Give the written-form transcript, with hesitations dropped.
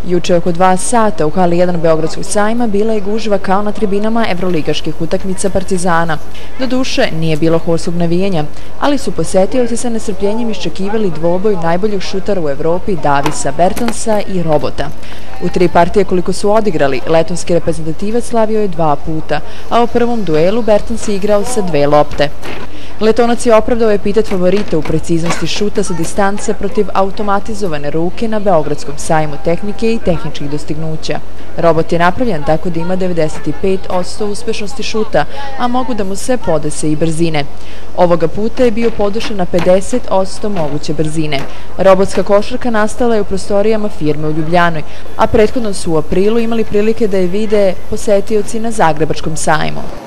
Juče oko 2 sata u hali 1 Beogradskog sajma bila je gužva kao na tribinama evroligaških utakmica Partizana. Doduše, nije bilo horskog navijanja, ali su posetioci sa nestrpljenjem iščekivali dvoboj najboljih šutara u Evropi Davisa Bertansa i Robota. U 3 partije koliko su odigrali, letonski reprezentativac slavio je 2 puta, a u prvom duelu Bertans je igrao sa 2 lopte. Letonac je opravdao epitet favorita u preciznosti šuta sa distance protiv automatizovane ruke na Beogradskom sajmu tehnike i tehničkih dostignuća. Robot je napravljen tako da ima 95% uspešnosti šuta, a mogu da mu se podese i brzine. Ovoga puta je bio podušen na 50% moguće brzine. Robotska košarka nastala je u prostorijama firme u Ljubljanoj, a prethodno su u aprilu imali prilike da je vide posetioci na Zagrebačkom sajmu.